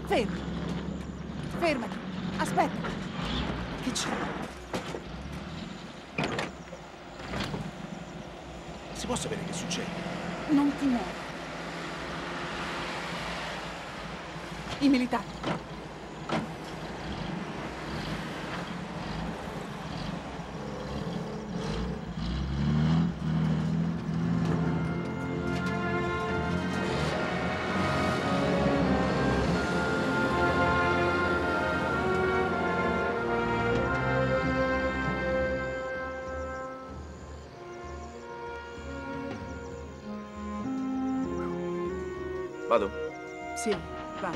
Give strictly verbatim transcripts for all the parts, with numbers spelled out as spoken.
Fermi. Fermati. Aspetta. Che c'è? Si può sapere che succede? Non ti muovi. I militari. Vado? Sì, va.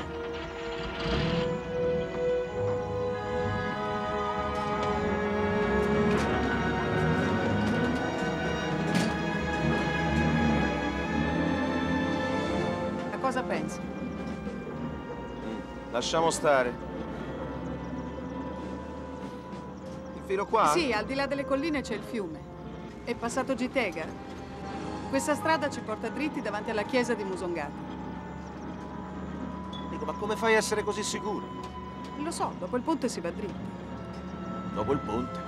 A cosa pensi? Mm, lasciamo stare. Il filo qua? Sì, al di là delle colline c'è il fiume. È passato Gitega. Questa strada ci porta dritti davanti alla chiesa di Musongati. Ma come fai a essere così sicuro? Lo so, dopo il ponte si va dritti. Dopo il ponte?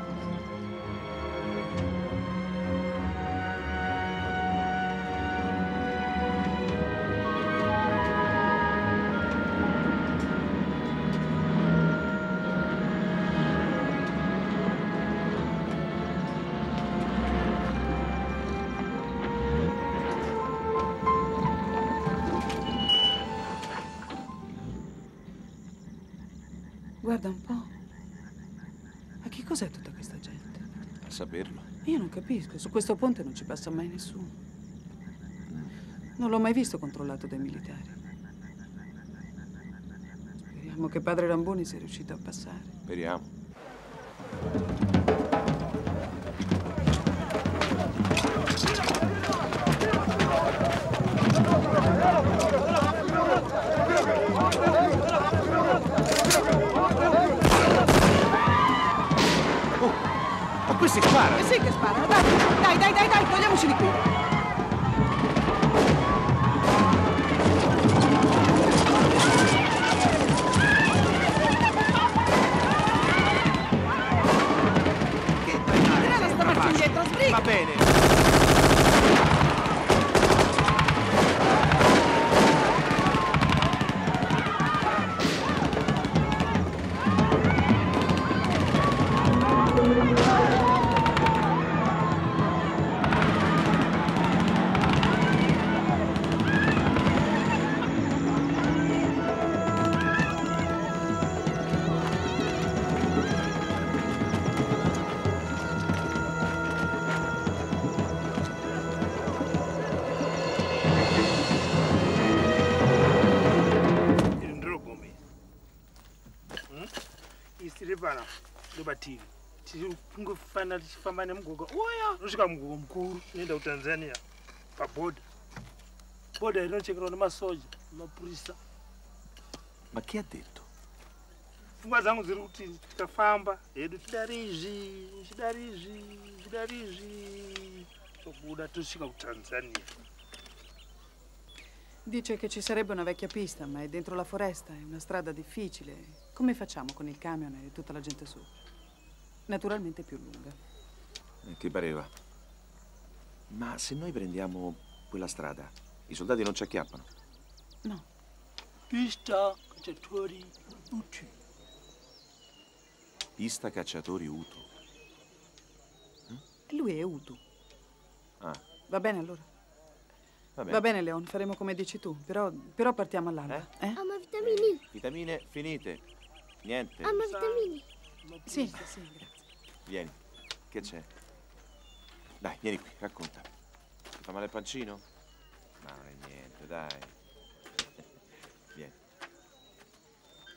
Guarda un po'. Ma che cos'è tutta questa gente? A saperlo. Io non capisco. Su questo ponte non ci passa mai nessuno. Non l'ho mai visto controllato dai militari. Speriamo che padre Ramboni sia riuscito a passare. Speriamo. Questi sparano! Eh sì che sparano, dai! Dai, dai, dai, dai, togliamoci di qui! Che dai, Tirala sta marcia indietro, sbriga! Va bene! Pana ndobatiri tiri kungofana tichifamba nemugwagwa uya nosvika mugwagwa mukuru unoenda kutanzania pabhodha bhodha rinochekerwa nemasoja nemapurisa. Ma chi ha detto? Pfungwa dzangu dziri kuti tikafamba hedu chidari izvi chidari izvi chidari izvi tobuda tosvika kutanzania. Dice che ci sarebbe una vecchia pista, ma è dentro la foresta, è una strada difficile. Come facciamo con il camion e tutta la gente su? Naturalmente più lunga. Eh, ti pareva? Ma se noi prendiamo quella strada, i soldati non ci acchiappano? No. Pista cacciatori Utu. Pista cacciatori Utu. Eh? Lui è Utu. Ah. Va bene allora? Va bene. Va bene, Leon, faremo come dici tu, però, però partiamo all'alba. Eh? Eh? Ah, ma vitamine. Vitamine finite. Niente. Ah, ma vitamine. Sì, sì, grazie. Vieni. Che c'è? Dai, vieni qui, racconta. Ti fa male il pancino? Ma non è niente, dai.